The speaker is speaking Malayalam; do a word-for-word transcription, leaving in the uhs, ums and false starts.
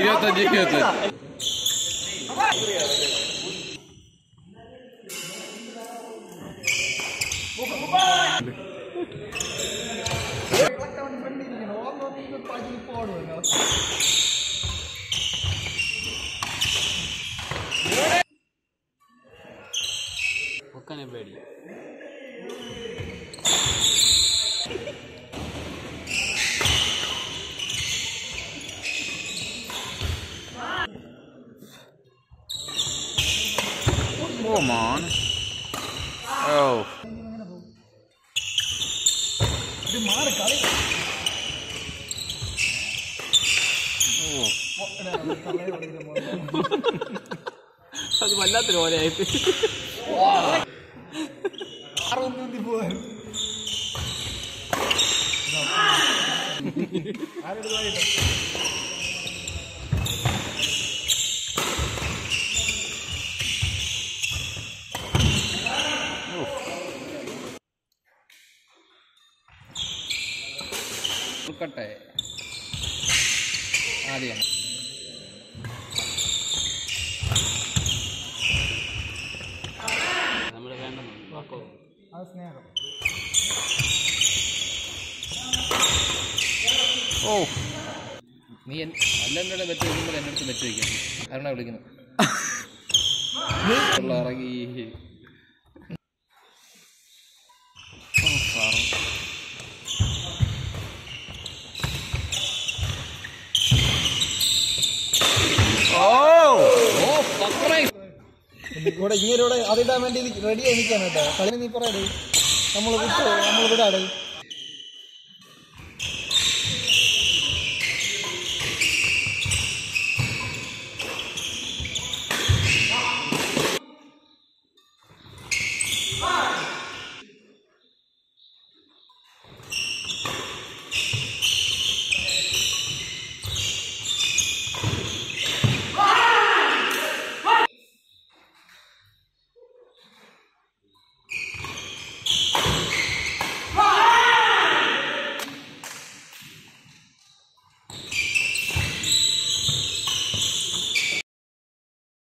ഇരുപത്തഞ്ച് ഇരുപത്തഞ്ച് ഒക്കനെ പേടി Come on. Oh. അത് വല്ലാത്തൊരു പോലെയായിട്ട് ഉൾക്കട്ടെ ആദ്യം നമ്മൾ വേണ്ട വാക്കോ അത് സ്നേഹം ഓ നീ അല്ലെന്നോട് ബെറ്റ് വയ്ക്കുമ്പോൾ എൻ്റെ അടുത്ത് ബെറ്റ് വയ്ക്കാം അരണ വിളിക്കുന്നു ഇറങ്ങി ഇവിടെ ഇങ്ങനെ അതിടാൻ വേണ്ടി റെഡി ആയിരിക്കാണ് കേട്ടോ കളി നീ പറയടേ നമ്മൾ വിട്ടോ നമ്മൾ വിടാടേ